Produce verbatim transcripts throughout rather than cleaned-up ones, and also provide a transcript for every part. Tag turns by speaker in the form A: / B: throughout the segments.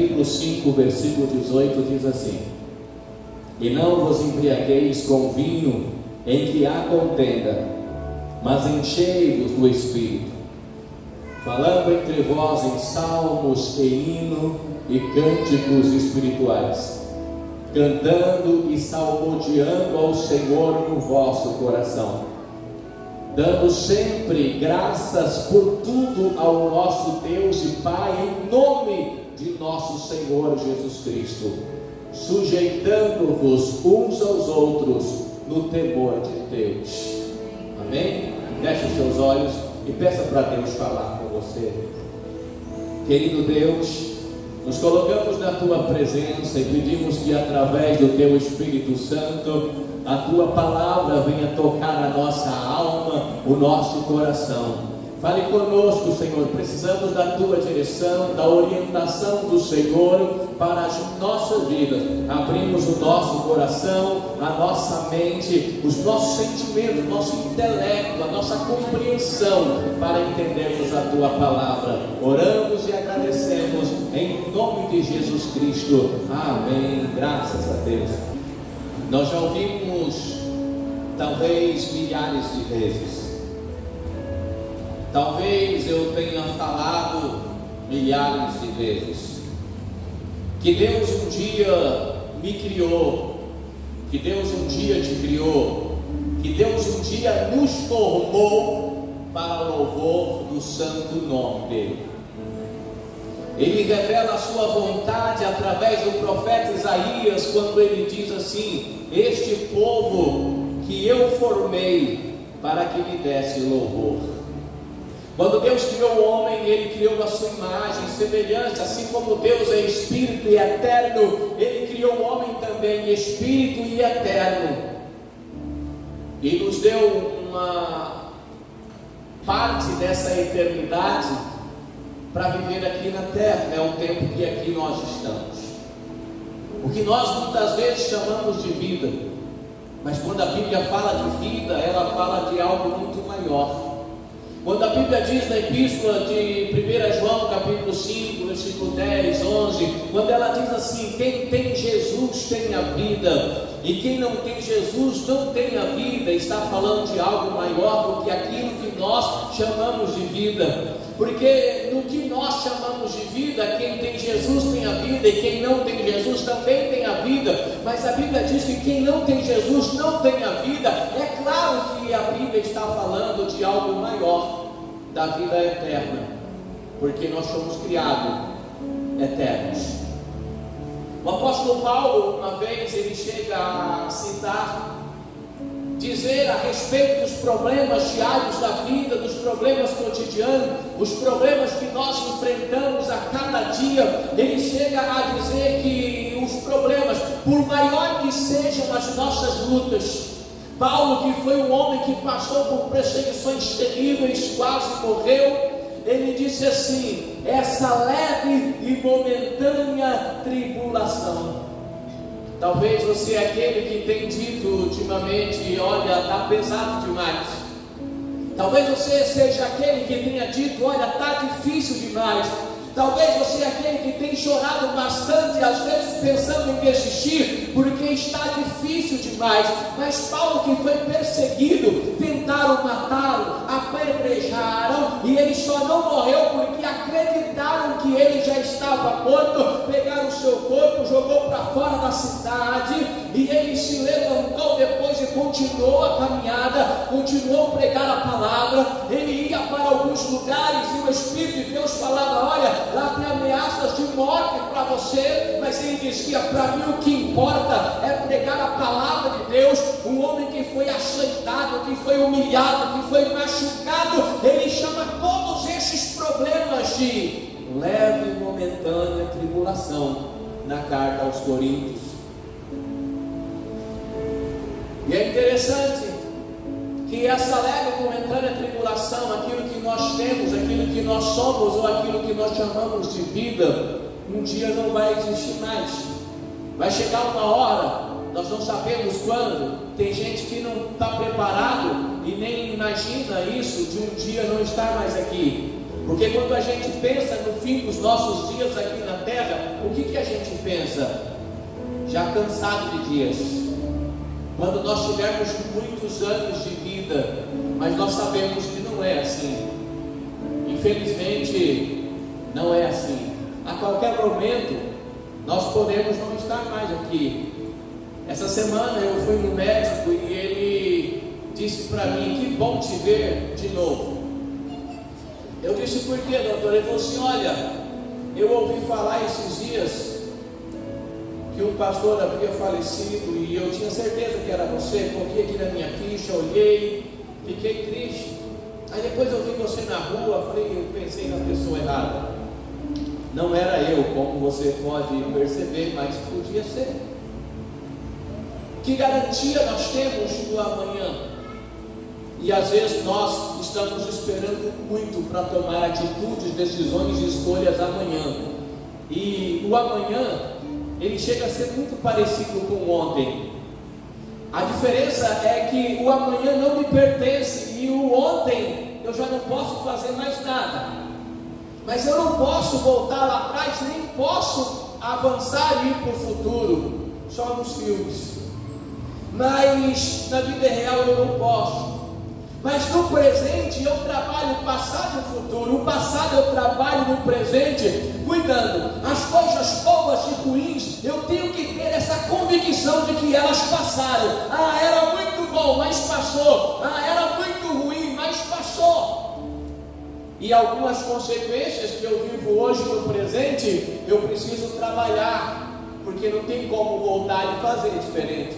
A: capítulo cinco, versículo dezoito, diz assim: e não vos embriagueis com vinho em que há contenda, mas enchei-vos do Espírito, falando entre vós em salmos e hino e cânticos espirituais, cantando e salmodiando ao Senhor no vosso coração, dando sempre graças por tudo ao nosso Deus e Pai, em nome de nosso Senhor Jesus Cristo, sujeitando-vos uns aos outros no temor de Deus. Amém? Feche os seus olhos e peça para Deus falar com você. Querido Deus, nos colocamos na Tua presença e pedimos que através do Teu Espírito Santo a Tua palavra venha tocar a nossa alma, o nosso coração. Fale conosco, Senhor, precisamos da Tua direção, da orientação do Senhor para as nossas vidas. Abrimos o nosso coração, a nossa mente, os nossos sentimentos, nosso intelecto, a nossa compreensão para entendermos a Tua palavra. Oramos e agradecemos em nome de Jesus Cristo. Amém. Graças a Deus. Nós já ouvimos talvez milhares de vezes. Talvez eu tenha falado milhares de vezes que Deus um dia me criou, que Deus um dia te criou, que Deus um dia nos formou para louvor do santo nome dele. Ele revela a sua vontade através do profeta Isaías, quando ele diz assim: este povo que eu formei para que lhe desse louvor. Quando Deus criou o homem, Ele criou a sua imagem, semelhança, assim como Deus é Espírito e eterno, Ele criou o homem também, Espírito e eterno, e nos deu uma parte dessa eternidade para viver aqui na terra. É o tempo que aqui nós estamos, o que nós muitas vezes chamamos de vida, mas quando a Bíblia fala de vida, ela fala de algo muito maior. Quando a Bíblia diz na epístola de primeiro João, capítulo cinco, versículo dez, onze, quando ela diz assim: quem tem Jesus tem a vida, e quem não tem Jesus não tem a vida, está falando de algo maior do que aquilo que nós chamamos de vida. Porque no que nós chamamos de vida, quem tem Jesus tem a vida, e quem não tem Jesus também tem a vida. Mas a Bíblia diz que quem não tem Jesus não tem a vida. É claro que a Bíblia está falando de algo maior, da vida eterna, porque nós somos criados eternos. O apóstolo Paulo, uma vez, ele chega a citar, dizer a respeito dos problemas diários da vida, dos problemas cotidianos, os problemas que nós enfrentamos a cada dia. Ele chega a dizer que os problemas, por maior que sejam as nossas lutas, Paulo, que foi um homem que passou por perseguições terríveis, quase morreu, ele disse assim: essa leve e momentânea tribulação. Talvez você é aquele que tem dito ultimamente: olha, está pesado demais. Talvez você seja aquele que tenha dito: olha, está difícil demais. Talvez você é aquele que tem chorado bastante, às vezes pensando em desistir, porque está difícil demais. Mas Paulo, que foi perseguido, tentaram matá-lo, apedrejaram, e ele só não morreu porque acreditaram que ele já estava morto. Pegaram o seu corpo, jogou para fora da cidade, e ele se levantou depois e continuou a caminhada, continuou a pregar a palavra. Ele ia para alguns lugares e o Espírito de Deus falava: olha, lá tem ameaças de morte para você, mas ele dizia: para mim o que importa é pregar a palavra de Deus. Um homem que foi açoitado, que foi humilhado, que foi machucado, ele chama todos esses problemas de leve e momentânea tribulação na carta aos Coríntios. E é interessante que essa leve e momentânea tribulação, aquilo que nós temos, aquilo que nós somos, ou aquilo que nós chamamos de vida, um dia não vai existir mais. Vai chegar uma hora, nós não sabemos quando. Tem gente que não está preparado e nem imagina isso, de um dia não estar mais aqui. Porque quando a gente pensa no fim dos nossos dias aqui na terra, o que, que a gente pensa? Já cansado de dias. Quando nós tivermos muitos anos de vida, mas nós sabemos que não é assim. Infelizmente, não é assim. A qualquer momento, nós podemos não estar mais aqui. Essa semana eu fui no médico e ele disse para mim: que bom te ver de novo. Eu disse: por quê, doutor? Ele falou assim: olha, eu ouvi falar esses dias que um pastor havia falecido e eu tinha certeza que era você. Coloquei aqui na minha ficha, olhei, fiquei triste. Aí depois eu vi você na rua, falei, eu pensei na pessoa errada. Não era eu, como você pode perceber, mas podia ser. Que garantia nós temos do amanhã? E às vezes nós estamos esperando muito para tomar atitudes, decisões e escolhas amanhã. E o amanhã, ele chega a ser muito parecido com o ontem. A diferença é que o amanhã não me pertence e o ontem eu já não posso fazer mais nada. Mas eu não posso voltar lá atrás, nem posso avançar e ir para o futuro, só nos filmes. Mas na vida real eu não posso. Mas no presente eu trabalho o passado e o futuro. O passado eu trabalho no presente, cuidando. As coisas boas e ruins, eu tenho que ter essa convicção de que elas passaram. Ah, era muito bom, mas passou. Ah, era muito ruim, mas passou. E algumas consequências que eu vivo hoje no presente, eu preciso trabalhar, porque não tem como voltar e fazer diferente.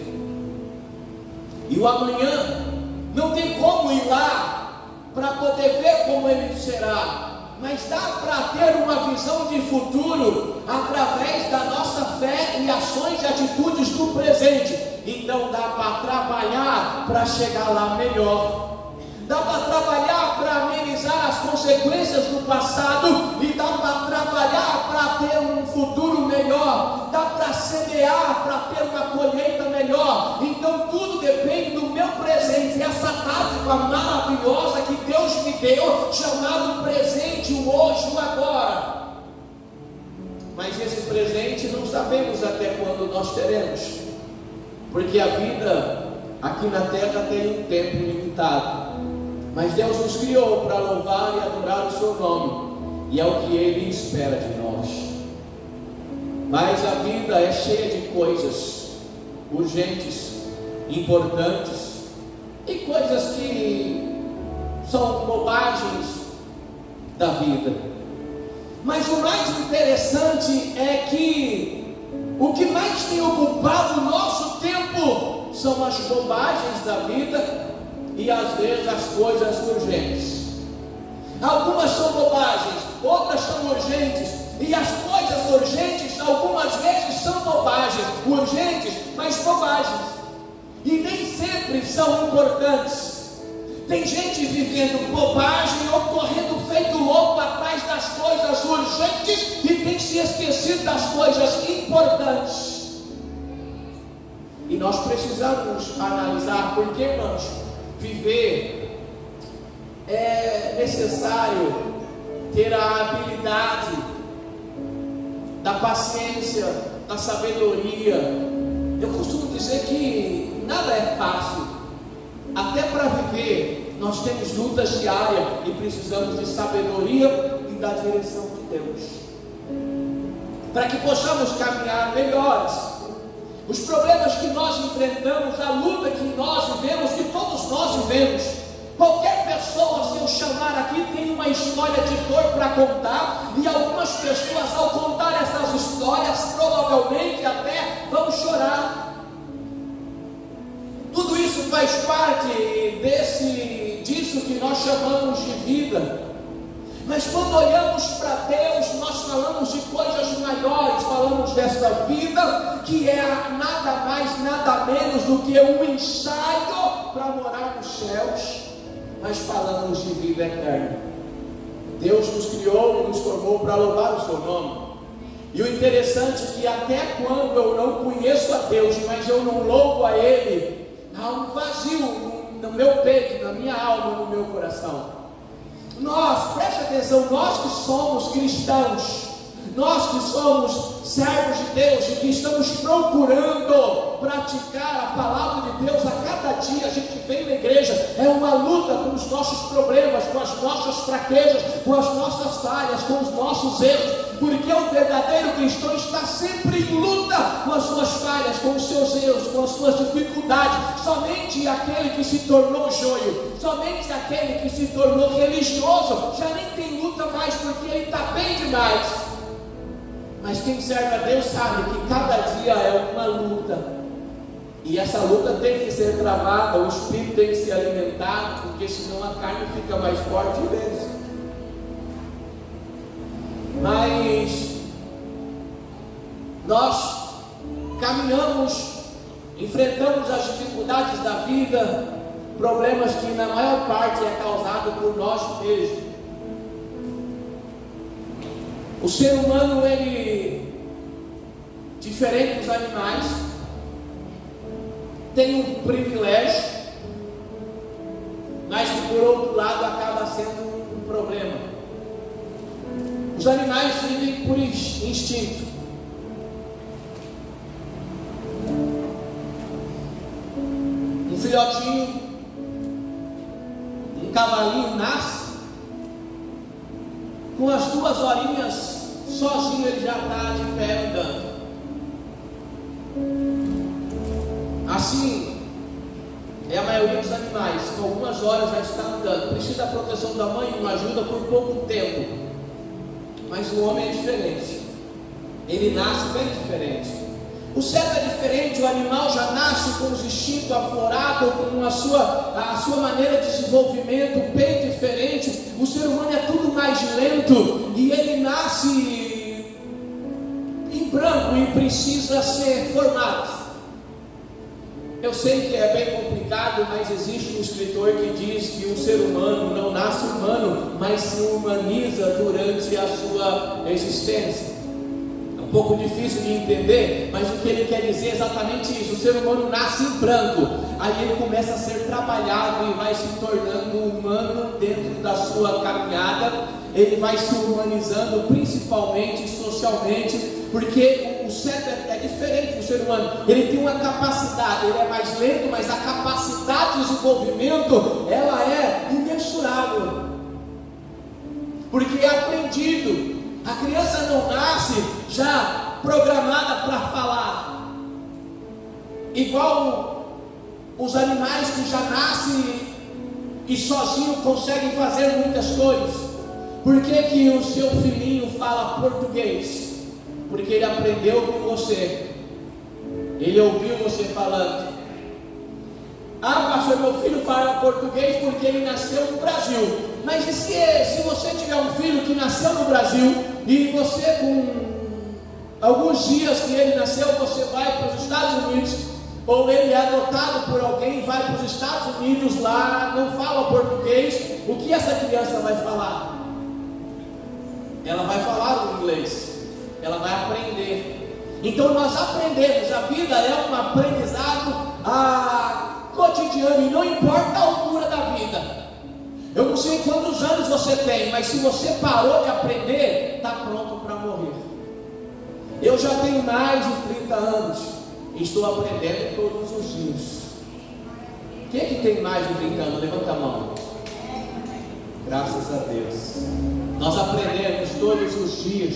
A: E o amanhã não tem como ir lá para poder ver como ele será, mas dá para ter uma visão de futuro através da nossa fé e ações e atitudes do presente. Então dá para trabalhar para chegar lá melhor. Dá para trabalhar para amenizar as consequências do passado e dá para trabalhar para ter um futuro melhor. Dá para semear para ter uma colheita melhor. Então tudo depende do meu presente. Essa tática maravilhosa que Deus me deu, chamado presente, o hoje, o agora. Mas esse presente não sabemos até quando nós teremos, porque a vida aqui na terra tem um tempo limitado. Mas Deus nos criou para louvar e adorar o seu nome, e é o que Ele espera de nós. Mas a vida é cheia de coisas urgentes, importantes, e coisas que são bobagens da vida. Mas o mais interessante é que o que mais tem ocupado o nosso tempo são as bobagens da vida e às vezes as coisas urgentes. Algumas são bobagens, outras são urgentes, e as coisas urgentes algumas vezes são bobagens, urgentes, mas bobagens, e nem sempre são importantes. Tem gente vivendo bobagem ou correndo feito louco atrás das coisas urgentes e tem se esquecido das coisas importantes. E nós precisamos analisar, porque, irmãos, viver é necessário ter a habilidade da paciência, da sabedoria. Eu costumo dizer que nada é fácil. Até para viver nós temos lutas diárias e precisamos de sabedoria e da direção de Deus, para que possamos caminhar melhores. Os problemas que nós enfrentamos, a luta que nós vivemos, que todos nós vivemos, qualquer pessoa, se eu chamar aqui, tem uma história de dor para contar, e algumas pessoas, ao contar essas histórias, provavelmente até vão chorar. Tudo isso faz parte desse, disso que nós chamamos de vida. Mas quando olhamos para Deus, nós falamos de coisas maiores, falamos dessa vida que é nada mais, nada menos do que um ensaio para morar nos céus, mas falamos de vida eterna. Deus nos criou e nos formou para louvar o seu nome. E o interessante é que até quando eu não conheço a Deus, mas eu não louvo a Ele, há um vazio no meu peito, na minha alma, no meu coração.
B: Nós, preste atenção, nós que somos cristãos, nós que somos servos de Deus e que estamos procurando praticar a palavra de Deus a cada dia, a gente vem na igreja, é uma luta com os nossos problemas, com as nossas fraquezas, com as nossas falhas, com os nossos erros, porque o verdadeiro cristão está sempre em luta com as suas falhas, com os seus erros, com as suas dificuldades. Somente aquele que se tornou joio, somente aquele que se tornou religioso, já nem tem luta mais, porque ele está bem demais. Mas quem serve a Deus sabe que cada dia é uma luta, e essa luta tem que ser travada, o espírito tem que ser alimentado, porque senão a carne fica mais forte e vence. Mas nós caminhamos, enfrentamos as dificuldades da vida, problemas que na maior parte é causado por nós mesmos. O ser humano, ele, diferente dos animais, tem um privilégio, mas que por outro lado acaba sendo um problema. Os animais vivem por instinto. Um filhotinho, um cavalinho nasce, com as duas horinhas, sozinho ele já está de pé andando. Assim é a maioria dos animais, com algumas horas já está andando. Precisa da proteção da mãe, uma ajuda por pouco tempo. Mas o homem é diferente, ele nasce bem diferente. O cego é diferente, o animal já nasce com os instintos aflorados, com a sua, a sua maneira de desenvolvimento bem diferente. O ser humano é tudo mais lento, e ele nasce em branco e precisa ser formado. Eu sei que é bem complicado, mas existe um escritor que diz que o ser humano não nasce humano, mas se humaniza durante a sua existência. Um pouco difícil de entender, mas o que ele quer dizer é exatamente isso. O ser humano nasce em branco, aí ele começa a ser trabalhado e vai se tornando humano dentro da sua caminhada. Ele vai se humanizando, principalmente socialmente, porque o cego é, é diferente do ser humano. Ele tem uma capacidade, ele é mais lento, mas a capacidade de desenvolvimento, ela é imensurável, porque é aprendido. A criança não nasce já programada para falar, igual os animais que já nascem e sozinho conseguem fazer muitas coisas. Por que que o seu filhinho fala português? Porque ele aprendeu com você, ele ouviu você falando. Ah, pastor, meu filho fala português porque ele nasceu no Brasil. Mas e se, se você tiver um filho que nasceu no Brasil, e você, com alguns dias que ele nasceu, você vai para os Estados Unidos, ou ele é adotado por alguém e vai para os Estados Unidos, lá não fala português, o que essa criança vai falar? Ela vai falar o inglês, ela vai aprender. Então nós aprendemos, a vida é um aprendizado a, cotidiano, e não importa a altura da vida. Eu não sei quantos anos você tem, mas se você parou de aprender, está pronto para morrer. Eu já tenho mais de trinta anos e estou aprendendo todos os dias. Quem é que tem mais de trinta anos? Levanta a mão. Graças a Deus. Nós aprendemos todos os dias.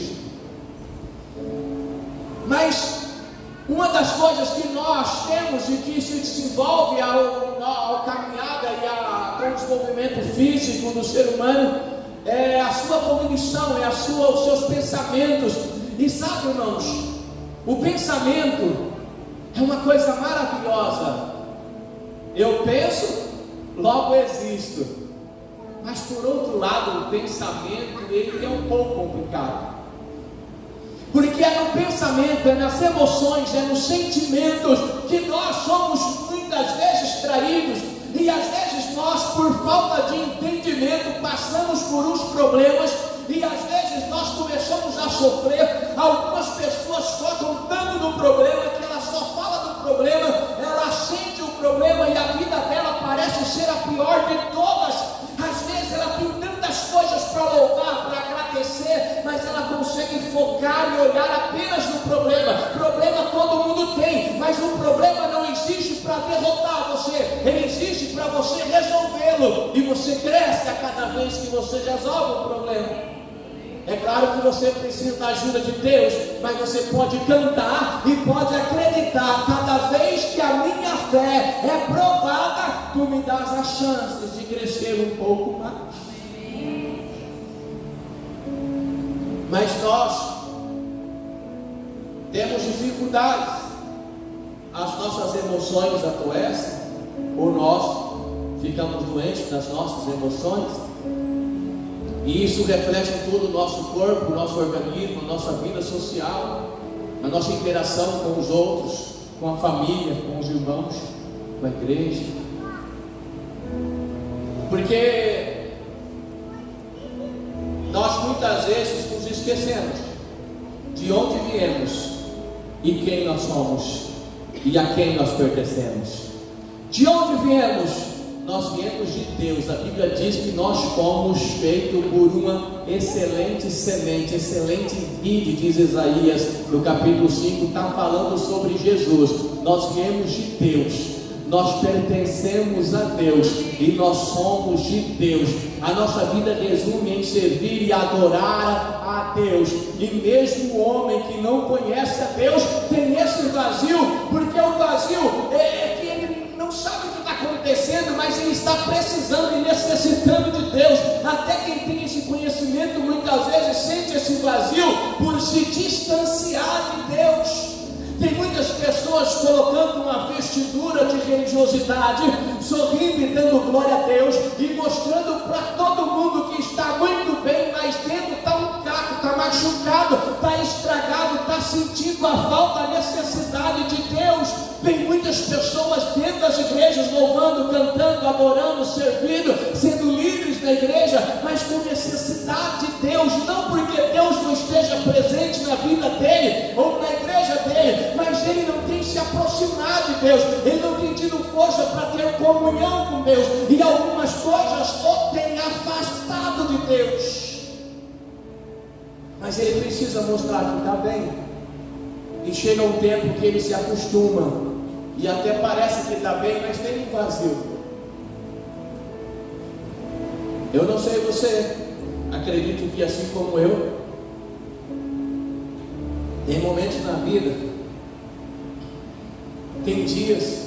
B: Mas uma das coisas que nós temos e que se desenvolve ao, ao caminhada e a, com o desenvolvimento físico do ser humano é a sua cognição, é a sua, os seus pensamentos. E sabe, irmãos, o pensamento é uma coisa maravilhosa. Eu penso, logo existo. Mas por outro lado, o pensamento, ele é um pouco complicado. Porque é no pensamento, é nas emoções, é nos sentimentos que nós somos muitas vezes traídos. E às vezes nós, por falta de entendimento, passamos por uns problemas. E às vezes nós começamos a sofrer. Algumas pessoas focam tanto no problema que ela só fala do problema, ela sente o problema e a vida dela parece ser a pior de todas. Às vezes ela tem tantas coisas focar e olhar apenas no problema. Problema todo mundo tem, mas o problema não existe para derrotar você, ele existe para você resolvê-lo, e você cresce a cada vez que você resolve o problema. É claro que você precisa da ajuda de Deus, mas você pode cantar e pode acreditar: cada vez que a minha fé é provada, tu me dás as chances de crescer um pouco mais. Mas nós temos dificuldades, as nossas emoções adoecem, ou nós ficamos doentes das nossas emoções. E isso reflete em todo o nosso corpo, o nosso organismo, a nossa vida social, a nossa interação com os outros, com a família, com os irmãos, com a igreja. Porque nós muitas vezes nos esquecemos de onde viemos e quem nós somos e a quem nós pertencemos. De onde viemos? Nós viemos de Deus. A Bíblia diz que nós fomos feitos por uma excelente semente, excelente vide, diz Isaías no capítulo cinco, está falando sobre Jesus. Nós viemos de Deus, nós pertencemos a Deus e nós somos de Deus. A nossa vida resume em servir e adorar a Deus. E mesmo o homem que não conhece a Deus tem esse vazio, porque o vazio é que ele não sabe o que está acontecendo, mas ele está precisando e necessitando de Deus. Até quem tem esse conhecimento muitas vezes sente esse vazio por se distanciar de Deus. Tem muitas pessoas colocando uma vestidura de religiosidade, sorrindo e dando glória a Deus e mostrando para todo mundo que está muito bem, mas dentro está um caco, está machucado, está estragado, está sentindo a falta, a necessidade de Deus. Tem muitas pessoas dentro das igrejas louvando, cantando, adorando, servindo, sendo líderes na igreja, mas com necessidade de Deus, não porque Deus não esteja presente na vida dele ou na igreja dele, mas ele não tem se aproximado de Deus, ele não tem tido força para ter comunhão com Deus, e algumas coisas o tem afastado de Deus. Mas ele precisa mostrar que está bem, e chega um tempo que ele se acostuma, e até parece que está bem, mas tem um vazio. Eu não sei você, acredito que assim como eu, tem momentos na vida, tem dias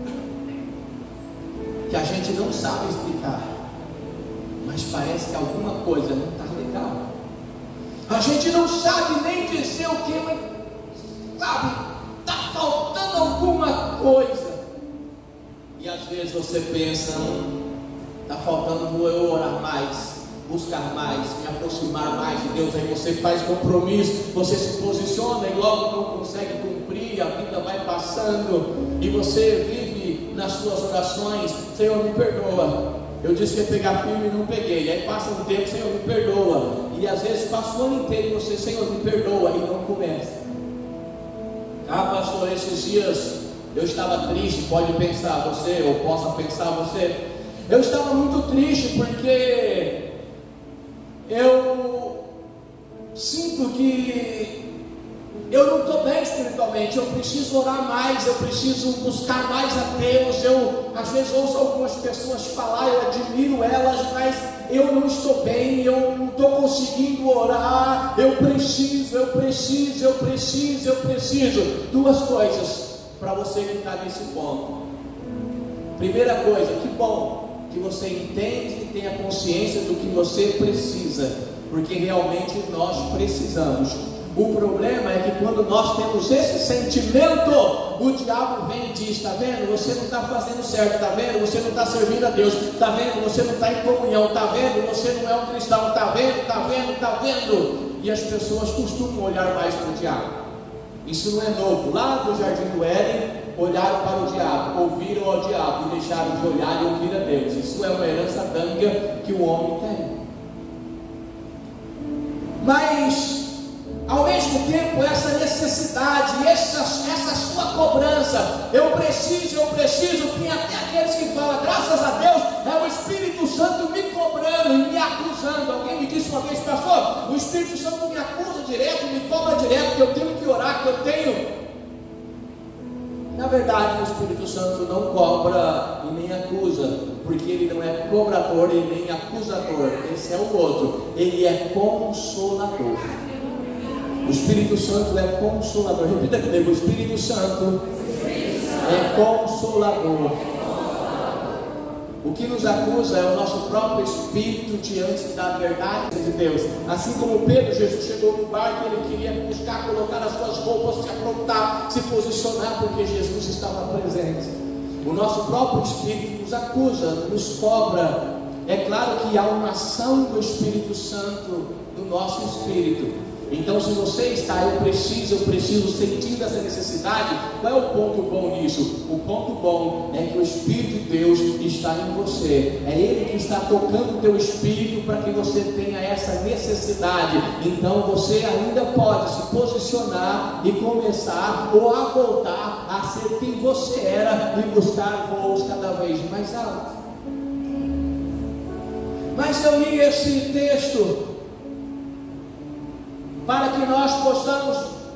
B: que a gente não sabe explicar, mas parece que alguma coisa não está legal. A gente não sabe nem dizer o que, mas sabe, está faltando alguma coisa. E às vezes você pensa, está faltando eu orar mais, buscar mais, me aproximar mais de Deus. Aí você faz compromisso, você se posiciona e logo não consegue cumprir, a vida vai passando e você vive nas suas orações: Senhor, me perdoa, eu disse que ia pegar firme e não peguei. Aí passa um tempo: Senhor, me perdoa, e às vezes passa o ano inteiro e você: Senhor, me perdoa, e não começa. Ah, pastor, esses dias eu estava triste. Pode pensar você, ou possa pensar você, eu estava muito triste porque eu sinto que eu não estou bem espiritualmente, eu preciso orar mais, eu preciso buscar mais a Deus. Eu às vezes ouço algumas pessoas falar, eu admiro elas, mas eu não estou bem, eu não estou conseguindo orar, eu preciso, eu preciso, eu preciso, eu preciso. Duas coisas para você que está nesse ponto. Primeira coisa, que bom que você entende e tem a consciência do que você precisa, porque realmente nós precisamos. O problema é que quando nós temos esse sentimento, o diabo vem e diz: está vendo, você não está fazendo certo, está vendo, você não está servindo a Deus, está vendo, você não está em comunhão, está vendo, você não é um cristão, está vendo, está vendo, está vendo. E as pessoas costumam olhar mais para o diabo. Isso não é novo. Lá no Jardim do Éden, olharam para o diabo, ouviram ao diabo e deixaram de olhar e ouvir a Deus. Isso é uma herança adâmica que o homem tem. Mas ao mesmo tempo, essa necessidade, essa, essa sua cobrança, eu preciso, eu preciso, tem até aqueles que falam: graças a Deus, é o Espírito Santo me cobrando e me acusando. Alguém me disse uma vez, pastor, o Espírito Santo me acusa direto, me cobra direto, que eu tenho que orar, que eu tenho... Na verdade, o Espírito Santo não cobra e nem acusa, porque ele não é cobrador e nem acusador. Esse é o outro. Ele é consolador. O Espírito Santo é consolador. Repita comigo: o Espírito Santo é consolador. O que nos acusa é o nosso próprio espírito diante da verdade de Deus. Assim como Pedro, Jesus chegou no barco, ele queria buscar, colocar as suas roupas, se aprontar, se posicionar, porque Jesus estava presente. O nosso próprio espírito nos acusa, nos cobra. É claro que há uma ação do Espírito Santo no nosso espírito. Então, se você está, eu preciso, eu preciso, sentindo essa necessidade, qual é o ponto bom nisso? O ponto bom é que o Espírito de Deus está em você. É Ele que está tocando o teu espírito para que você tenha essa necessidade. Então, você ainda pode se posicionar e começar ou a voltar a ser quem você era e buscar voos cada vez mais altos. Mas eu li esse texto para que nós possamos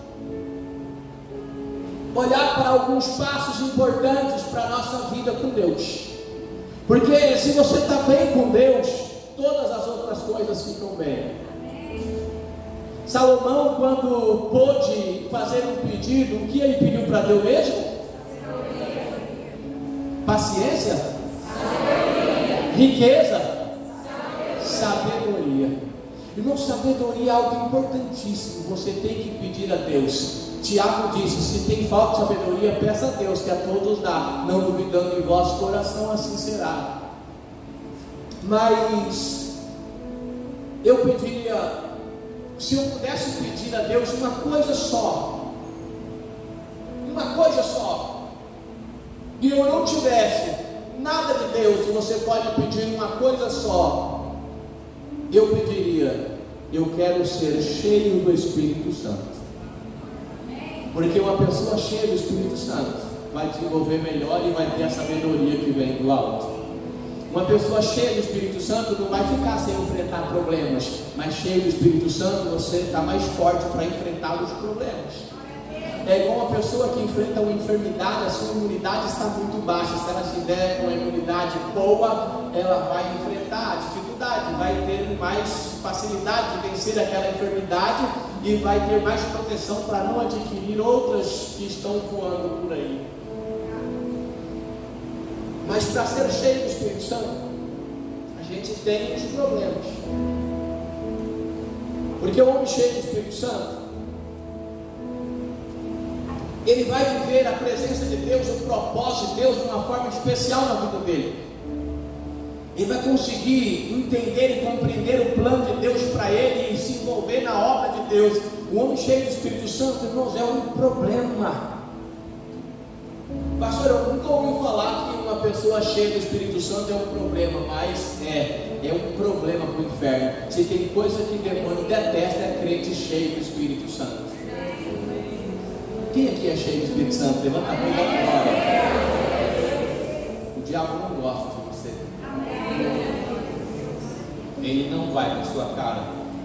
B: olhar para alguns passos importantes para a nossa vida com Deus. Porque se você está bem com Deus, todas as outras coisas ficam bem. Salomão, quando pôde fazer um pedido, o que ele pediu para Deus mesmo? Paciência? Riqueza? Sabedoria. Irmão, sabedoria é algo importantíssimo. Você tem que pedir a Deus. Tiago disse: se tem falta de sabedoria, peça a Deus, que a todos dá, não duvidando em vosso coração, assim será. Mas eu pediria, se eu pudesse pedir a Deus uma coisa só, uma coisa só, e eu não tivesse nada de Deus, e você pode pedir uma coisa só, eu pediria: eu quero ser cheio do Espírito Santo. Porque uma pessoa cheia do Espírito Santo vai desenvolver melhor e vai ter a sabedoria que vem do alto. Uma pessoa cheia do Espírito Santo não vai ficar sem enfrentar problemas, mas cheio do Espírito Santo você está mais forte para enfrentar os problemas. É igual uma pessoa que enfrenta uma enfermidade, a sua imunidade está muito baixa. Se ela tiver uma imunidade boa, ela vai enfrentar a dificuldade, vai ter mais facilidade de vencer aquela enfermidade e vai ter mais proteção para não adquirir outras que estão voando por aí. Mas para ser cheio do Espírito Santo, a gente tem os problemas. Porque o homem cheio do Espírito Santo, ele vai viver a presença de Deus, o propósito de Deus de uma forma especial na vida dele. Ele vai conseguir entender e compreender o plano de Deus para ele e se envolver na obra de Deus. O homem cheio do Espírito Santo, irmãos, é um problema. Pastor, eu nunca ouvi falar que uma pessoa cheia do Espírito Santo é um problema, mas é, é um problema para o inferno. Se tem coisa que o demônio detesta, é crente cheio do Espírito Santo. Quem aqui é cheio do Espírito Santo? Levanta a mão e dá glória. O diabo não gosta de você. Ele não vai na sua cara.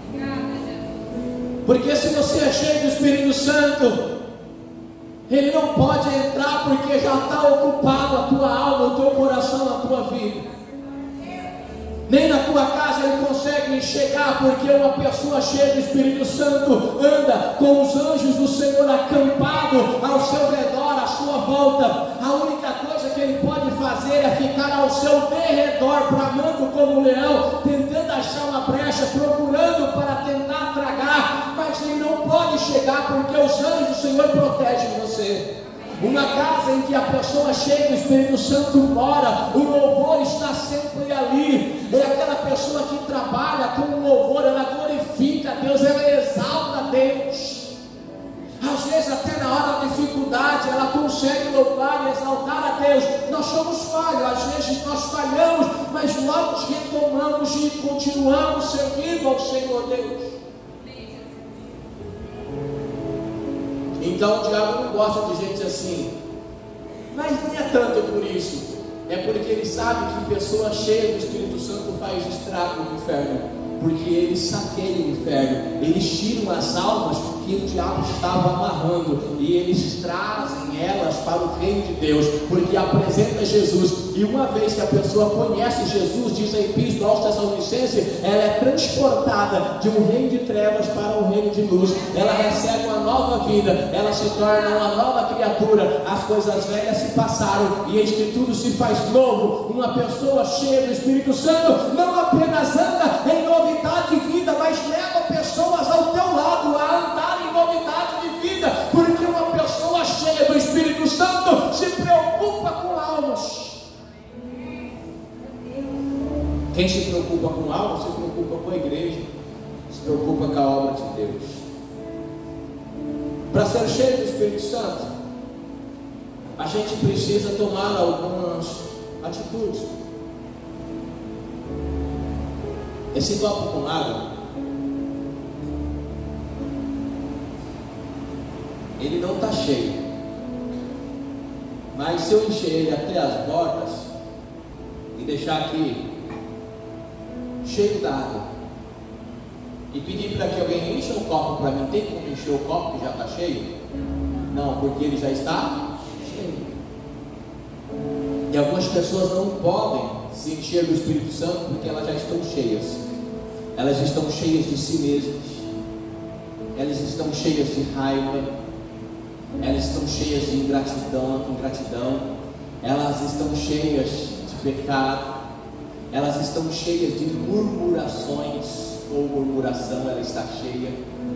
B: Porque se você é cheio do Espírito Santo, ele não pode entrar, porque já está ocupado a tua alma, o teu coração, a tua vida. Nem na tua casa ele consegue chegar, porque uma pessoa cheia do Espírito Santo anda com os anjos do Senhor acampado ao seu redor, à sua volta. A única coisa que ele pode fazer é ficar ao seu derredor, bramando como um leão, tentando achar uma brecha, procurando para tentar tragar, mas ele não pode chegar, porque os anjos do Senhor protegem você. Uma casa em que a pessoa cheia do Espírito Santo mora, o louvor está sempre ali. É aquela pessoa que trabalha com o louvor, ela glorifica a Deus, ela exalta a Deus. Às vezes até na hora da dificuldade ela consegue louvar e exaltar a Deus. Nós somos falhos, às vezes nós falhamos, mas logo retomamos e continuamos servindo ao Senhor Deus. Então o diabo não gosta de gente assim, mas nem é tanto por isso. é porque ele sabe que pessoa cheia do Espírito Santo faz estrago no inferno. Porque eles saqueiam o inferno, eles tiram as almas que o diabo estava amarrando e eles trazem elas para o reino de Deus, porque apresenta Jesus. E uma vez que a pessoa conhece Jesus, diz a Epístola aos Tessalonicenses, ela é transportada de um reino de trevas para um reino de luz. Ela recebe uma nova vida, ela se torna uma nova criatura. As coisas velhas se passaram e eis que tudo se faz novo. Uma pessoa cheia do Espírito Santo não apenas anda em novidade de vida, mas leva pessoas ao teu lado a andar em novidade de vida, porque uma pessoa cheia do Espírito Santo se preocupa com almas. Quem se preocupa com almas, se preocupa com a igreja, se preocupa com a obra de Deus. Para ser cheio do Espírito Santo, a gente precisa tomar algumas atitudes. Esse copo com água, ele não está cheio, mas se eu encher ele até as bordas e deixar aqui cheio d'água e pedir para que alguém encha o copo para mim, tem como encher o copo que já está cheio? Não, porque ele já está cheio. E algumas pessoas não podem se encher do Espírito Santo porque elas já estão cheias. Elas estão cheias de si mesmas, elas estão cheias de raiva, elas estão cheias de ingratidão, ingratidão, elas estão cheias de pecado, elas estão cheias de murmurações, ou murmuração, ela está cheia,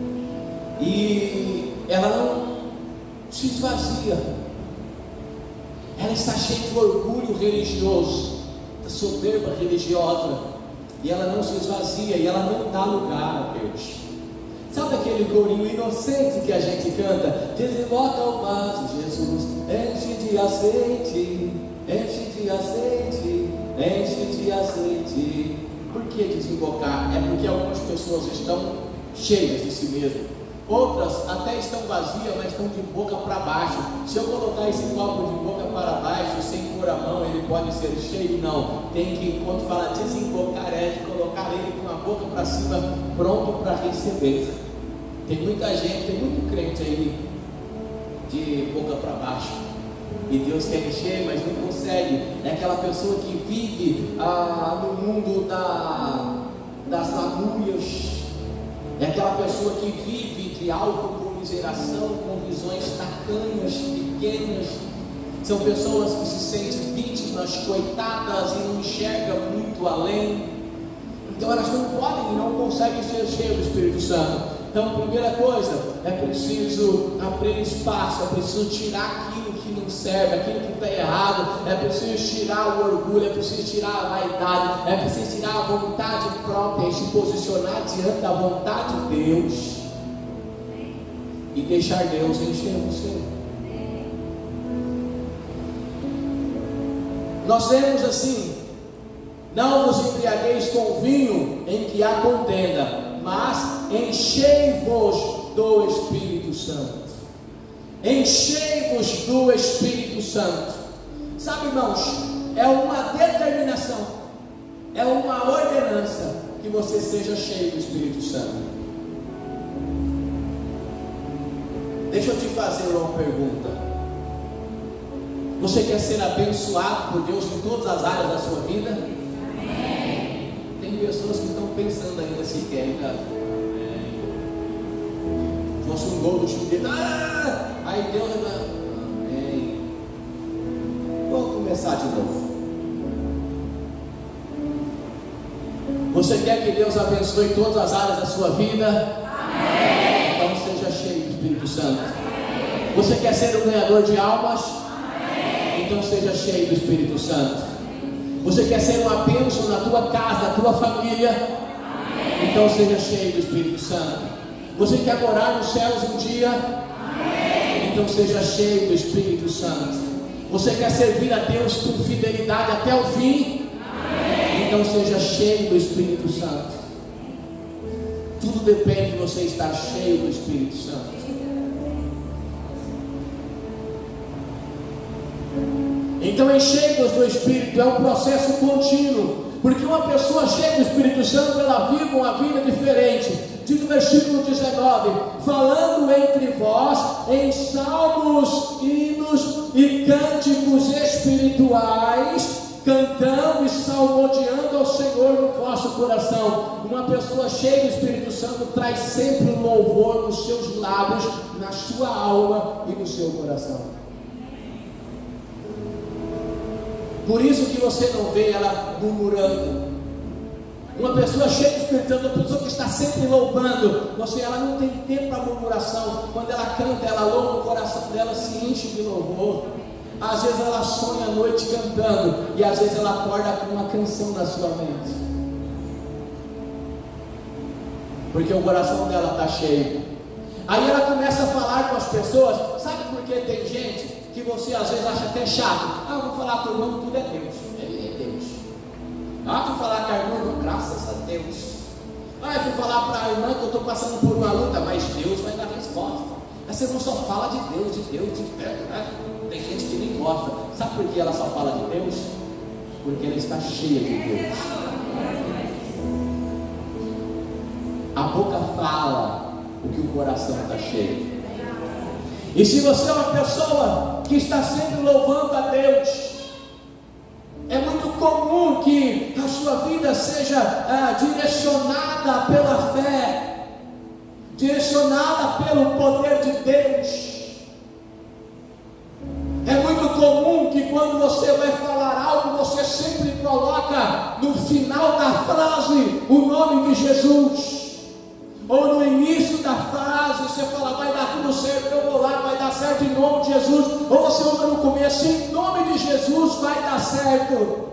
B: e ela não se esvazia, ela está cheia de orgulho religioso, da soberba religiosa, e ela não se esvazia, e ela não dá lugar a Deus. Sabe aquele corinho inocente que a gente canta? Desemboca o vaso, Jesus, enche de azeite, enche de azeite, enche de azeite. Por que desembocar? É porque algumas pessoas estão cheias de si mesmas. Outras até estão vazias, mas estão de boca para baixo. Se eu colocar esse copo de boca para baixo, sem pôr a mão, ele pode ser cheio? Não. Tem que, quando fala desembocar, é de colocar ele com a boca para cima, pronto para receber. Tem muita gente, tem muito crente aí, de boca para baixo. E Deus quer encher, mas não consegue. É aquela pessoa que vive ah, no mundo da, das lamúrias. É aquela pessoa que vive de autocomiseração, com visões tacanhas, pequenas. São pessoas que se sentem vítimas, coitadas e não enxergam muito além. Então elas não podem e não conseguem ser cheias do Espírito Santo. Então, primeira coisa, é preciso abrir espaço, é preciso tirar aquilo que não serve, aquilo que está errado, é preciso tirar o orgulho, é preciso tirar a vaidade, é preciso tirar a vontade própria e se posicionar diante da vontade de Deus e deixar Deus encher você. Nós vemos assim: não vos embriagueis com vinho em que há contenda, mas enchei-vos do Espírito Santo. Enchei-vos do Espírito Santo. Sabe, irmãos, é uma determinação, é uma ordenança que você seja cheio do Espírito Santo. Deixa eu te fazer uma pergunta. Você quer ser abençoado por Deus em todas as áreas da sua vida? Amém. Tem pessoas que estão pensando ainda se querem, né? Se fosse um gol do time dele, ah! Aí Deus vai, amém. Vamos começar de novo. Você quer que Deus abençoe todas as áreas da sua vida? Amém. Então seja cheio do Espírito Santo. Amém. Você quer ser um ganhador de almas? Amém. Então seja cheio do Espírito Santo. Você quer ser uma bênção na tua casa, na tua família? Amém. Então seja cheio do Espírito Santo. Você quer morar nos céus um dia? Amém. Então seja cheio do Espírito Santo. Você quer servir a Deus com fidelidade até o fim? Amém. Então seja cheio do Espírito Santo. Tudo depende de você estar cheio do Espírito Santo. Então enchei-vos do Espírito, é um processo contínuo, porque uma pessoa cheia do Espírito Santo, ela vive uma vida diferente. Diz o versículo dezenove: falando entre vós em salmos, hinos e cânticos espirituais, cantando e salmodiando ao Senhor no vosso coração. Uma pessoa cheia do Espírito Santo traz sempre um louvor nos seus lábios, na sua alma e no seu coração. Por isso que você não vê ela murmurando. Uma pessoa cheia do Espírito Santo, uma pessoa que está sempre louvando, você, ela não tem tempo para murmuração. Quando ela canta, ela louva, o coração dela se enche de louvor. Às vezes ela sonha a noite cantando, e às vezes ela acorda com uma canção na sua mente, porque o coração dela está cheio. Aí ela começa a falar com as pessoas. Sabe por que tem gente que você às vezes acha até chato? Ah, eu vou falar com o irmão, tudo é Deus, ele é Deus. Ah, eu vou falar com a irmã, graças a Deus. Ah, eu vou falar para a irmã que eu estou passando por uma luta, mas Deus vai dar resposta. Mas você não só fala de Deus, de Deus, de Deus, né? Tem gente que nem gosta. Sabe por que ela só fala de Deus? Porque ela está cheia de Deus. A boca fala o que o coração está cheio. E se você é uma pessoa que está sempre louvando a Deus, é muito comum que a sua vida seja ah, direcionada pela fé, direcionada pelo poder de Deus. É muito comum que quando você vai falar algo, você sempre coloca no final da frase o nome de Jesus. Ou no início da frase você fala, vai dar tudo certo, eu vou lá, vai dar certo em nome de Jesus. Ou você usa no começo, em nome de Jesus vai dar certo.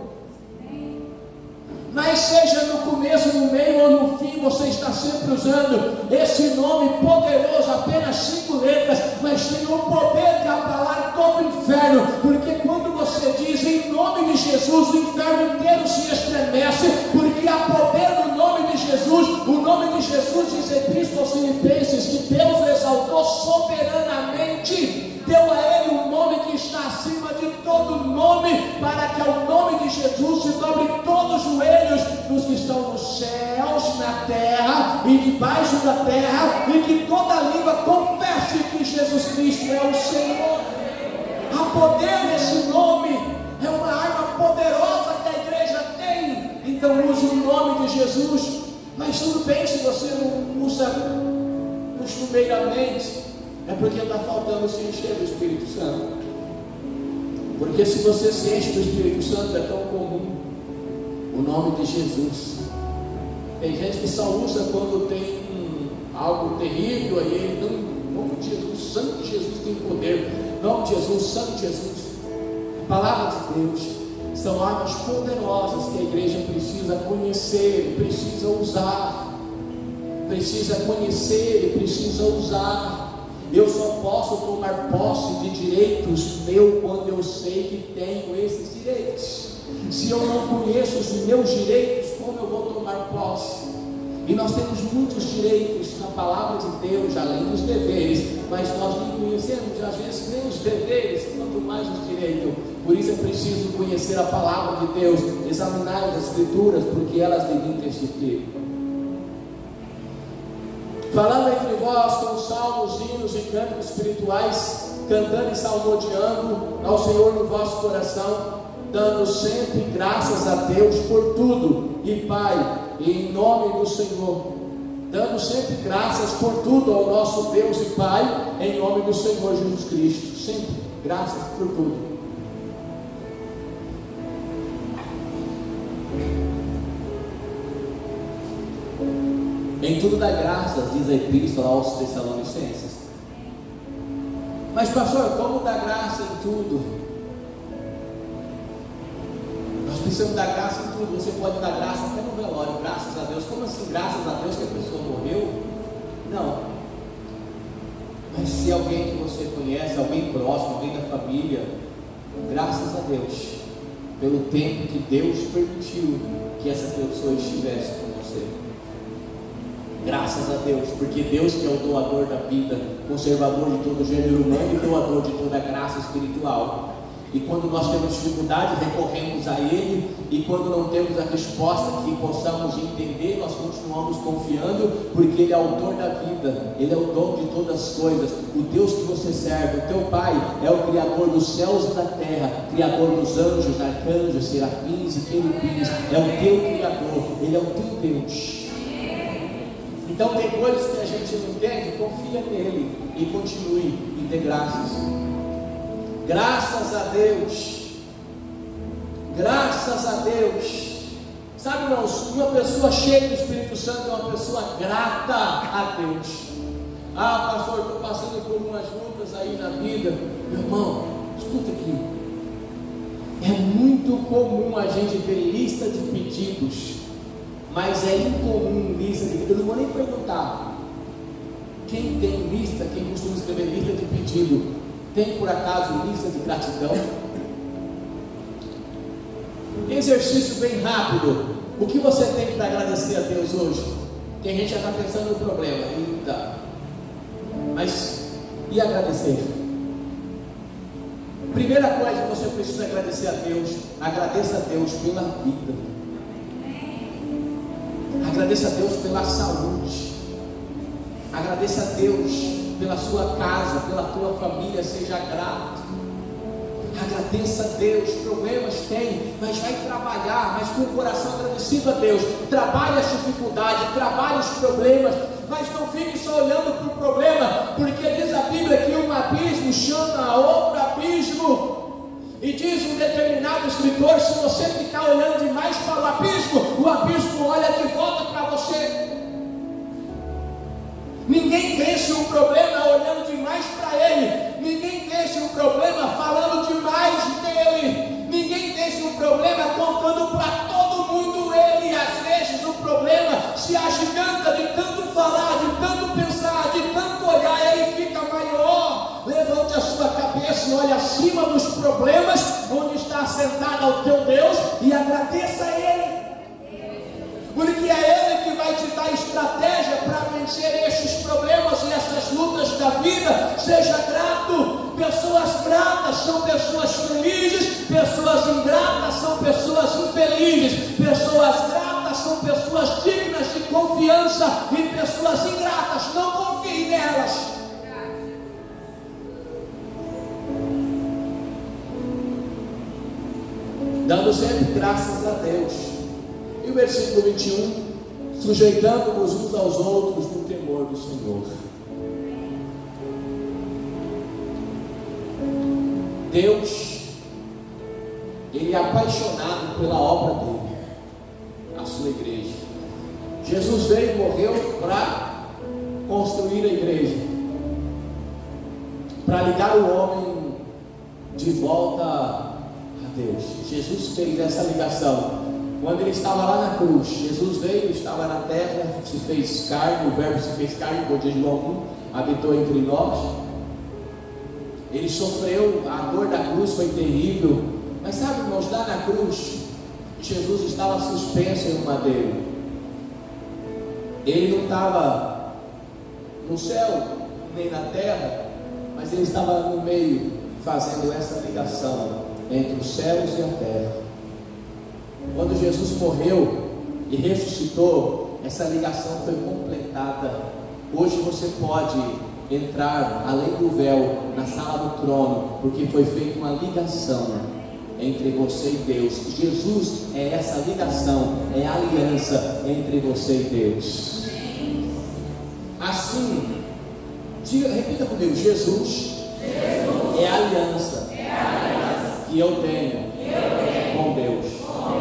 B: Mas seja no começo, no meio ou no fim, você está sempre usando esse nome poderoso, apenas cinco letras, mas tem um poder de abalar todo o inferno, porque quando você diz em nome de Jesus, o inferno inteiro se estremece, porque há poder no nome de Jesus. O nome de Jesus, diz a Epístola aos Filipenses, que Deus exaltou soberanamente, deu a ele um nome que está acima de todo nome, para que ao nome de Jesus se dobre todos os joelhos dos que estão nos céus, na terra e debaixo da terra, e que toda língua confesse que Jesus Cristo é o Senhor. Há poder nesse nome, é uma arma poderosa que a igreja tem. Então use o nome de Jesus. Mas tudo bem se você não usa costumeiramente, é porque está faltando se encher do Espírito Santo. Porque se você se enche do Espírito Santo, é tão comum o nome de Jesus. Tem gente que só usa quando tem algo terrível, aí ele não, nome de Jesus, sangue de Jesus tem poder, nome de Jesus, sangue de Jesus, palavra de Deus, são armas poderosas que a igreja precisa conhecer, precisa usar, precisa conhecer e precisa usar. Eu só posso tomar posse de direitos meus quando eu sei que tenho esses direitos. Se eu não conheço os meus direitos, como eu vou tomar posse? E nós temos muitos direitos na palavra de Deus, além dos deveres, mas nós não conhecemos às vezes nem os deveres, quanto mais os direitos. Por isso é preciso conhecer a palavra de Deus, examinar as Escrituras, porque elas devem testificar. Falando entre vós com salmos, hinos e cânticos espirituais, cantando e salmodiando ao Senhor no vosso coração, dando sempre graças a Deus por tudo, e Pai, em nome do Senhor, dando sempre graças por tudo ao nosso Deus e Pai, em nome do Senhor Jesus Cristo, sempre graças por tudo. Em tudo dá graças, diz a Epístola aos Tessalonicenses. Mas pastor, como dar graça em tudo? Nós precisamos dar graça em tudo. Você pode dar graça até no velório, graças a Deus. Como assim, graças a Deus que a pessoa morreu? Não. Mas se alguém que você conhece, alguém próximo, alguém da família, graças a Deus pelo tempo que Deus permitiu que essa pessoa estivesse com você. Graças a Deus, porque Deus que é o doador da vida, conservador de todo o gênero humano e doador de toda a graça espiritual, E quando nós temos dificuldade, recorremos a Ele. E quando não temos a resposta que possamos entender, nós continuamos confiando, porque Ele é o autor da vida, Ele é o dono de todas as coisas. O Deus que você serve, o teu Pai, é o Criador dos céus e da terra, Criador dos anjos, arcanjos, serafins e querubins. É o teu Criador, Ele é o teu Deus. Então tem coisas que a gente não entende, confia nele e continue e dê graças. Graças a Deus, graças a Deus. Sabe, irmãos, uma pessoa cheia do Espírito Santo é uma pessoa grata a Deus. Ah, pastor, estou passando por umas lutas aí na vida. Meu irmão, escuta aqui. É muito comum a gente ter lista de pedidos, mas é incomum lista de pedidos. Eu não vou nem perguntar. Quem tem lista, quem costuma escrever lista de pedido, tem por acaso lista de gratidão? Exercício bem rápido. O que você tem para agradecer a Deus hoje? Tem gente já está pensando no problema. Eita. Mas e agradecer? Primeira coisa que você precisa agradecer a Deus: agradeça a Deus pela vida. Agradeça a Deus pela saúde. Agradeça a Deus pela sua casa, pela tua família, seja grato. Agradeça a Deus. Problemas tem, mas vai trabalhar, mas com o coração agradecido a Deus. Trabalhe as dificuldades, trabalhe os problemas, mas não fique só olhando para o problema, porque diz a Bíblia que um abismo chama outro abismo. E diz um determinado escritor: se você ficar olhando demais para o abismo, o abismo olha de volta para você. Ninguém vence um problema olhando demais para ele. Ninguém vence um problema falando demais dele. Ninguém vence um problema contando para todo mundo ele. E às vezes o problema se agiganta de tanto falar, de tanto pensar, de tanto olhar, ele fica maior. Levante a sua cabeça e olhe acima dos problemas, onde está assentado o teu Deus, e agradeça a ele. Porque é Ele que vai te dar estratégia para vencer esses problemas e essas lutas da vida. Seja grato. Pessoas gratas são pessoas felizes. Pessoas ingratas são pessoas infelizes. Pessoas gratas são pessoas dignas de confiança. E pessoas ingratas, não confie nelas. Dando sempre graças a Deus. E o versículo vinte e um: sujeitando-nos uns aos outros no temor do Senhor. Deus, Ele é apaixonado pela obra dele, a sua igreja. Jesus veio e morreu para construir a igreja, para ligar o homem de volta a Deus. Jesus fez essa ligação. Quando ele estava lá na cruz, Jesus veio, estava na terra, se fez carne, o verbo se fez carne, como diz João um, habitou entre nós. Ele sofreu, a dor da cruz foi terrível. Mas sabe, irmãos, lá na cruz, Jesus estava suspenso em um madeiro. Ele não estava no céu, nem na terra, mas ele estava no meio, fazendo essa ligação entre os céus e a terra. Quando Jesus morreu e ressuscitou, essa ligação foi completada. Hoje você pode entrar além do véu na sala do trono, porque foi feita uma ligação entre você e Deus. Jesus é essa ligação, é a aliança entre você e Deus. Assim, diga, repita comigo: Jesus, Jesus é a aliança, é a aliança que eu tenho, que eu tenho com Deus.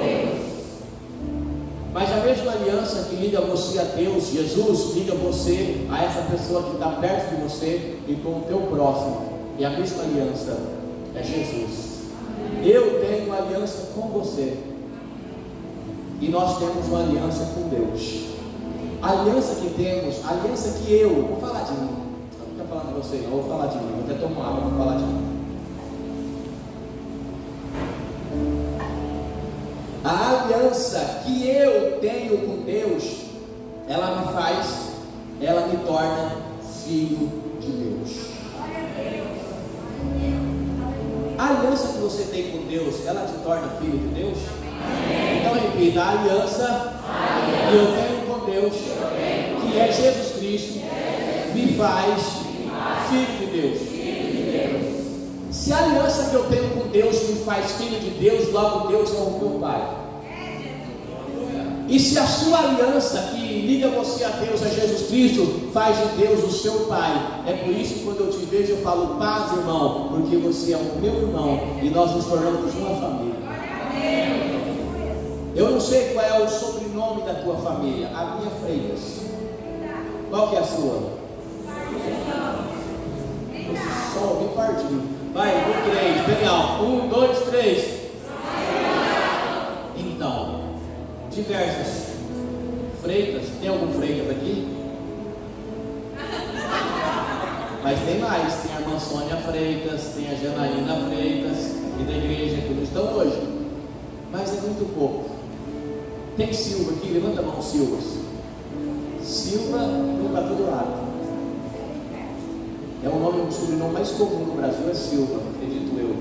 B: Mas a mesma aliança que liga você a Deus, Jesus liga você a essa pessoa que está perto de você e com o teu próximo. E a mesma aliança é Jesus. Eu tenho uma aliança com você, e nós temos uma aliança com Deus. A aliança que temos, a aliança que eu, vou falar de mim, eu não estou falando de você, não, vou falar de mim, vou até tomar água para falar de mim. A aliança que eu tenho com Deus, ela me faz, ela me torna filho de Deus. A aliança que você tem com Deus, ela te torna filho de Deus? Então repita: a aliança que eu tenho com Deus, que é Jesus Cristo, me faz filho de Deus. Se a aliança que eu tenho com Deus me faz filho de Deus, logo Deus é o meu Pai. E se a sua aliança que liga você a Deus, a Jesus Cristo, faz de Deus o seu Pai, é por isso que quando eu te vejo eu falo: paz, irmão, porque você é o meu irmão e nós nos tornamos uma família. Eu não sei qual é o sobrenome da tua família. A minha é Freitas. Qual que é a sua? Só ouvi partir. Vai, um, três, bem alto. Um, dois, três. Então, diversas. Freitas, tem algum Freitas aqui? Mas tem mais, tem a irmã Sônia Freitas, tem a Janaína Freitas, e da igreja que não estão hoje. Mas é muito pouco. Tem Silva aqui, levanta a mão, Silvas. Silva não está todo lado. É o nome, o sobrenome mais comum no Brasil é Silva, acredito eu.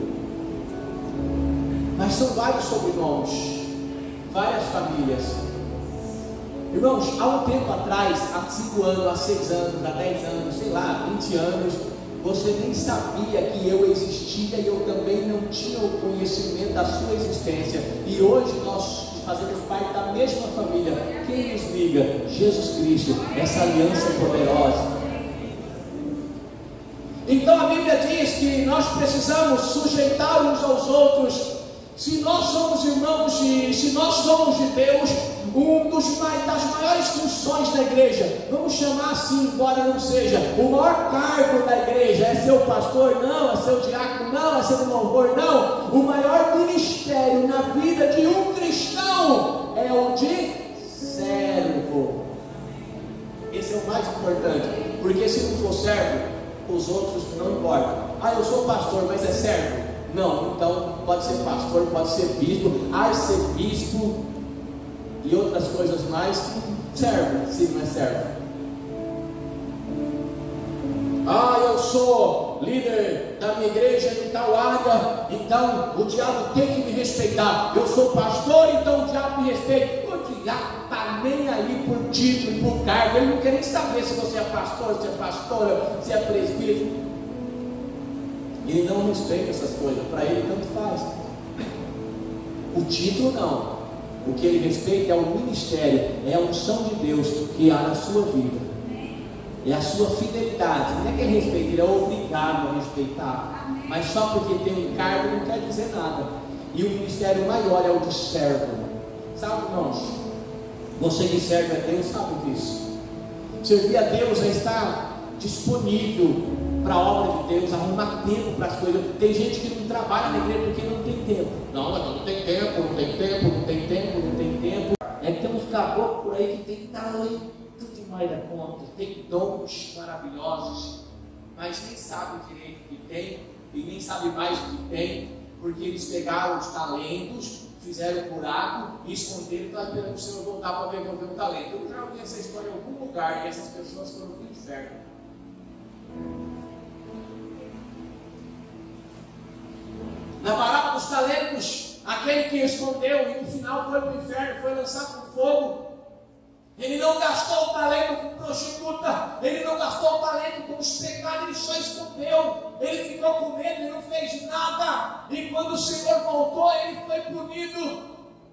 B: Mas são vários sobrenomes, várias famílias. Irmãos, há um tempo atrás, há cinco anos, há seis anos, há dez anos, sei lá, vinte anos, você nem sabia que eu existia e eu também não tinha o conhecimento da sua existência. E hoje nós fazemos parte da mesma família. Quem nos liga? Jesus Cristo, essa aliança poderosa. Então a Bíblia diz que nós precisamos sujeitar uns aos outros. Se nós somos irmãos de, se nós somos de Deus, um dos das maiores funções da igreja, vamos chamar assim, embora não seja o maior cargo da igreja, é ser o pastor? Não. É ser o diácono? Não. É ser o louvor? Não. O maior ministério na vida de um cristão é o de servo. Esse é o mais importante, porque se não for servo, os outros não importam. Ah, eu sou pastor, mas é servo? Não. Então pode ser pastor, pode ser bispo, arcebispo e outras coisas mais. Servo, se não é servo. Ah, eu sou líder da minha igreja em tal área, então o diabo tem que me respeitar. Eu sou pastor, então o diabo me respeita. O diabo está nem aí por título e por cargo. Ele não quer nem saber se você é pastor, se é pastora, se é presbítero. Ele não respeita essas coisas. Para ele tanto faz. O título não. O que ele respeita é o ministério, é a unção de Deus que há na sua vida, é a sua fidelidade. Não é que ele respeita, ele é obrigado a respeitar. Mas só porque tem um cargo não quer dizer nada. E o ministério maior é o de servo. Sabe, irmãos? Você que serve a Deus sabe disso. Servir a Deus é estar disponível para a obra de Deus, arrumar tempo para as coisas. Tem gente que não trabalha na igreja porque não tem tempo. Não, não tem tempo, não tem tempo, não tem tempo, não tem tempo. É que tem uns caboclos por aí que tem talento demais da conta, tem dons maravilhosos, mas nem sabem direito o que tem e nem sabem mais o que tem, porque eles pegaram os talentos, fizeram um buraco e esconderam e estão esperando o Senhor voltar para devolver o talento. Eu já ouvi essa história em algum lugar e essas pessoas foram para o inferno. Na parábola dos talentos, aquele que escondeu e no final foi para o inferno, foi lançado no fogo. Ele não gastou o talento com prostituta, ele não gastou o talento com os pecados, ele só escondeu. Ele ficou com medo e não fez nada. E quando o Senhor voltou, ele foi punido.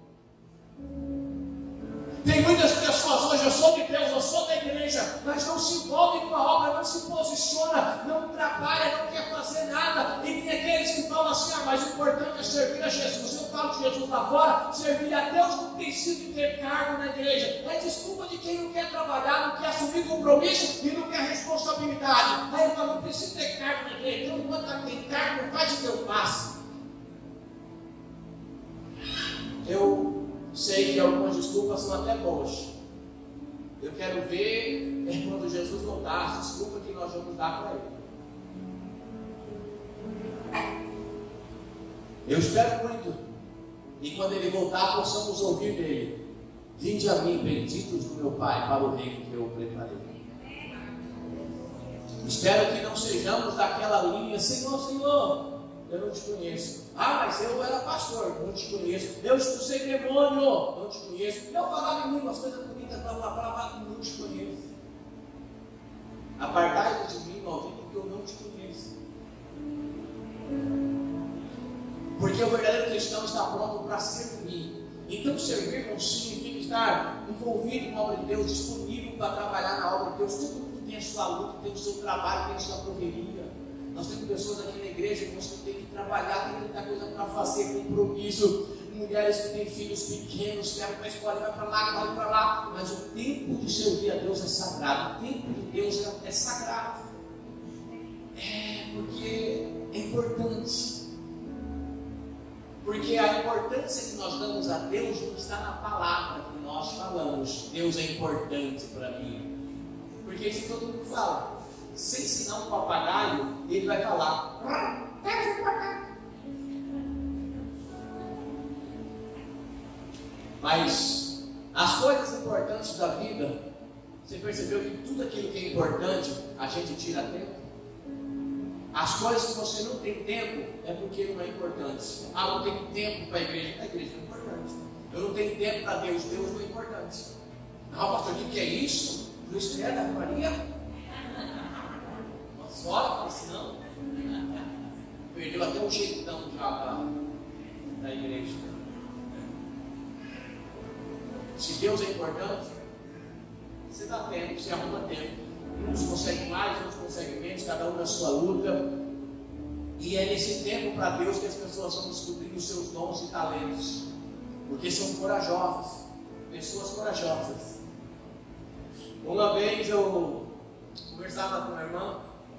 B: Tem muitas pessoas hoje, eu sou de Deus, eu sou da igreja, mas não se envolve com a obra, não se posiciona, não trabalha, não quer fazer nada. E tem aqueles que falam assim: ah, mas o importante é servir a Jesus. Eu falo de Jesus lá fora, servir a Deus não precisa ter cargo na igreja. É desculpa de quem não quer trabalhar, não quer assumir compromisso e não quer responsabilidade. Aí ele fala: não precisa ter cargo na igreja. Então, enquanto ela tem cargo, não faz o que eu faço. Eu sei que algumas desculpas são até boas. Eu quero ver é quando Jesus voltar, as desculpas que nós vamos dar para ele. Eu espero muito. E quando ele voltar, possamos ouvir dele: vinde a mim, benditos do meu Pai, para o reino que eu preparei. Espero que não sejamos daquela linha: Senhor, Senhor, eu não te conheço. Ah, mas eu era pastor, não te conheço. Eu expulsei demônio, não te conheço. Eu falava em línguas, coisas bonitas, blá blá blá, não te conheço. Apartai-vos de mim, maldito, porque eu não te conheço. Porque o verdadeiro cristão está pronto para servir. Então servir não significa estar envolvido na obra de Deus, disponível para trabalhar na obra de Deus. Todo mundo tem a sua luta, tem o seu trabalho, tem a sua correria. Nós temos pessoas aqui na igreja que nós temos que trabalhar, tem muita coisa para fazer, compromisso. Mulheres que têm filhos pequenos, que vai para a escola, vai para lá, vai para lá. Mas o tempo de servir a Deus é sagrado. O tempo de Deus é, é sagrado. É porque é importante. Porque a importância que nós damos a Deus não está na palavra que nós falamos. Deus é importante para mim. Porque se todo mundo fala, sem ensinar um papagaio, ele vai falar. Deus é importante. Mas as coisas importantes da vida, você percebeu que tudo aquilo que é importante, a gente tira tempo? As coisas que você não tem tempo é porque não é importante. Ah, não tenho tempo para a igreja. A igreja é importante. Eu não tenho tempo para Deus. Deus não é importante. Não, pastor, o que é isso? Luiz da Maria? Uma sola, falei assim, não. Perdeu até o jeitão já da, da igreja. Se Deus é importante, você dá tempo, você arruma tempo. Uns conseguem mais, outros conseguem menos, cada um na sua luta. E é nesse tempo para Deus que as pessoas vão descobrir os seus dons e talentos. Porque são corajosas, pessoas corajosas. Uma vez eu conversava com uma irmã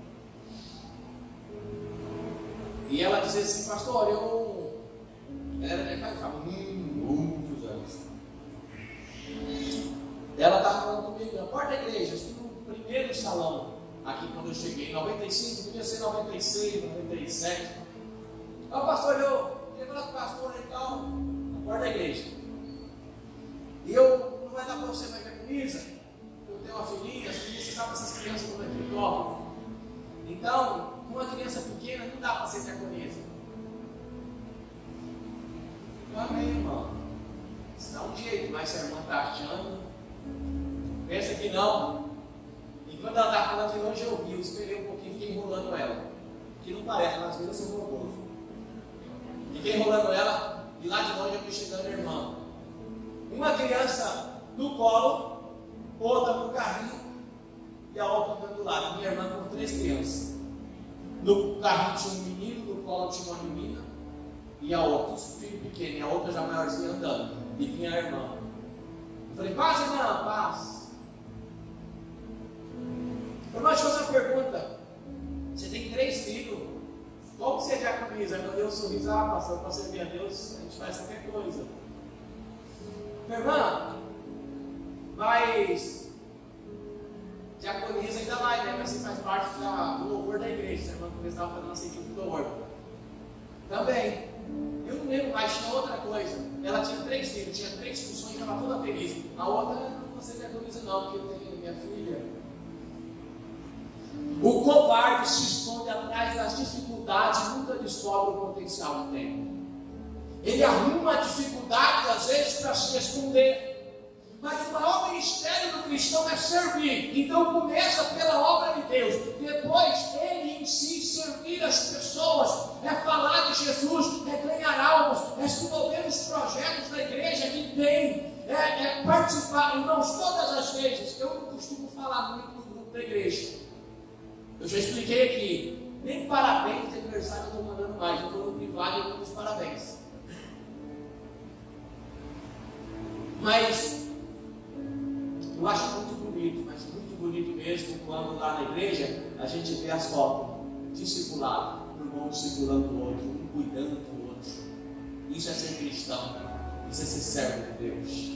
B: e ela dizia assim, pastor, eu... Ela era de fala, hum, muitos anos. Ela estava falando comigo na porta da igreja, no primeiro salão, aqui quando eu cheguei, em noventa e cinco, podia ser noventa e seis, noventa e sete. Ó, pastor, eu queria falar com o pastor e tal, na porta da igreja. E eu, não vai dar para você mais diaconisa? Eu tenho uma filhinha, as filhinhas, você sabe essas crianças como é que correm. Então, uma criança pequena não dá para ser diaconisa. Amém, irmão. Isso dá um jeito, mas se a irmã está achando, pensa que não. E quando ela estava falando de longe, eu vi, eu esperei um pouquinho e fiquei enrolando ela. Que não parece, mas às vezes eu sou robôs. Fiquei enrolando ela e lá de longe eu fui chegando a irmã. Uma criança no colo, outra no carrinho e a outra do lado. Minha irmã com três crianças. No carrinho tinha um menino, no colo tinha uma menina e a outra, um filho pequeno, e a outra já maiorzinha andando. E vinha a irmã. Eu falei, paz, irmã, paz. Eu vou te fazer uma pergunta. Você tem três filhos. Qual que você diaconiza? Meu Deus, sorriso, ah, pastor, para servir a Deus, a gente faz qualquer coisa. Minha irmã, mas diaconiza ainda mais, né? Mas você faz parte da, do louvor da igreja. Sua irmã começava fazendo assim, tipo do louvor. Também. Eu não lembro mais, tinha outra coisa. Ela tinha três filhos, tinha três funções, estava toda feliz. A outra, não você diaconiza não, porque eu tenho minha filha. O covarde se esconde atrás das dificuldades e nunca descobre o potencial que tem. Ele arruma dificuldades às vezes para se esconder. Mas o maior ministério do cristão é servir. Então começa pela obra de Deus. Depois ele em si servir as pessoas. É falar de Jesus, é ganhar almas, é se envolver nos projetos da igreja que tem. É, é participar, irmãos, todas as vezes. Eu não costumo falar muito no grupo da igreja. Eu já expliquei aqui. Nem parabéns de aniversário eu estou mandando mais. Eu estou no privado e eu mando os parabéns. Mas eu acho muito bonito, mas muito bonito mesmo, quando lá na igreja a gente vê as fotos, discipulado, um irmão discipulando o outro, um cuidando do outro. Isso é ser cristão, isso é ser servo de Deus.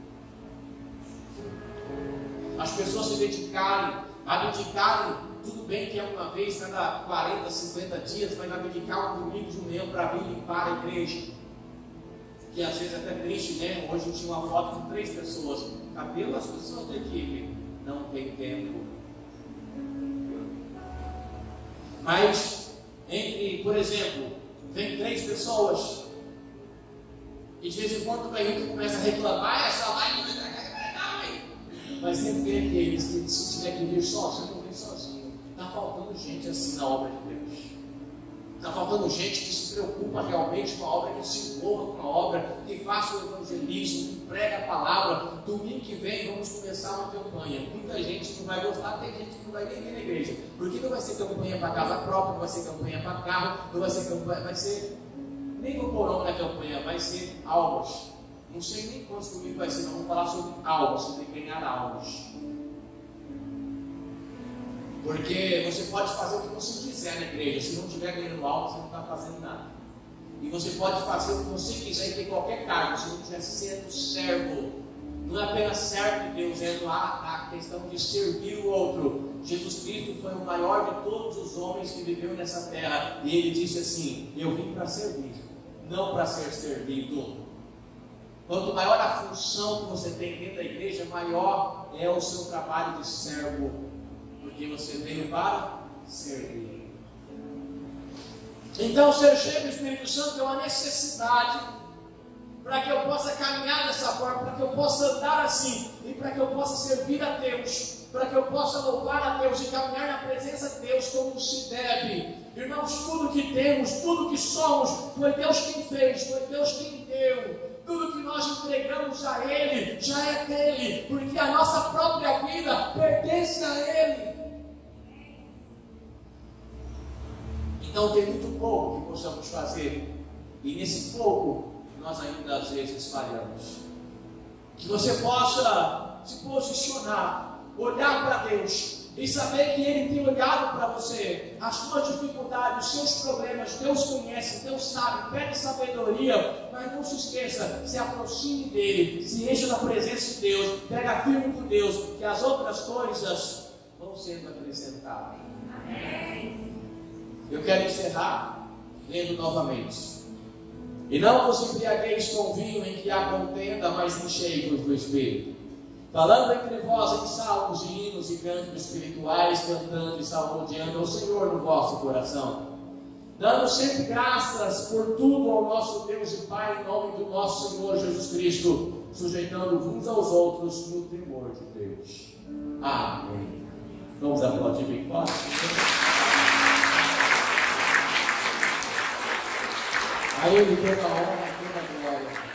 B: As pessoas se dedicarem, abdicarem, tudo bem que é uma vez cada quarenta, cinquenta dias, mas abdicar um domingo de manhã para vir limpar a igreja. Que às vezes é até triste, né? Hoje eu tinha uma foto com três pessoas. Cabelo as pessoas da equipe. Não tem tempo. Mas, entre, por exemplo, vem três pessoas, e de vez em quando vem um que começa a reclamar, essa live não é, mas sempre tem aqueles que, se tiver que vir sozinho, vem sozinho. Está faltando gente assim na obra de Deus. Está faltando gente que se preocupa realmente com a obra, que se envolva com a obra, que faça o evangelismo, que prega a palavra. Domingo que vem vamos começar uma campanha. Muita gente não vai gostar, tem gente que não vai nem vir na igreja, porque não vai ser campanha para casa própria, não vai ser campanha para carro, não vai ser campanha, vai ser nem o porão da campanha, vai ser almas. Não sei nem quantos comigo vai ser, nós vamos falar sobre almas, sobre ganhar almas. Porque você pode fazer o que você quiser na igreja, se não estiver ganhando alma, você não está fazendo nada. E você pode fazer o que você quiser e ter qualquer cargo, se não estiver sendo servo. Não é apenas servo de Deus, é a questão de servir o outro. Jesus Cristo foi o maior de todos os homens que viveu nessa terra, e ele disse assim: eu vim para servir, não para ser servido. Quanto maior a função que você tem dentro da igreja, maior é o seu trabalho de servo, porque você veio para servir. Então, ser cheio do Espírito Santo é uma necessidade para que eu possa caminhar dessa forma, para que eu possa andar assim, e para que eu possa servir a Deus, para que eu possa louvar a Deus e caminhar na presença de Deus como se deve. Irmãos, tudo que temos, tudo que somos, foi Deus quem fez, foi Deus quem deu. Tudo que nós entregamos a Ele já é dele, porque a nossa própria vida pertence a Ele. Então tem muito pouco que possamos fazer, e nesse pouco nós ainda às vezes falhamos. Que você possa se posicionar, olhar para Deus e saber que Ele tem olhado para você, as suas dificuldades, os seus problemas. Deus conhece, Deus sabe, pede sabedoria, mas não se esqueça, se aproxime dEle, se encha da presença de Deus, pega firme com Deus, que as outras coisas vão sendo acrescentadas. Amém. Eu quero encerrar lendo novamente. E não vos embriagueis com vinho em que há contenda, mas enchei-vos do Espírito, falando entre vós em salmos e hinos e cânticos espirituais, cantando e salmodiando ao Senhor no vosso coração, dando sempre graças por tudo ao nosso Deus e Pai, em nome do nosso Senhor Jesus Cristo, sujeitando uns aos outros no temor de Deus. Amém. Vamos aplaudir bem forte. A Ele toda a honra e toda a glória.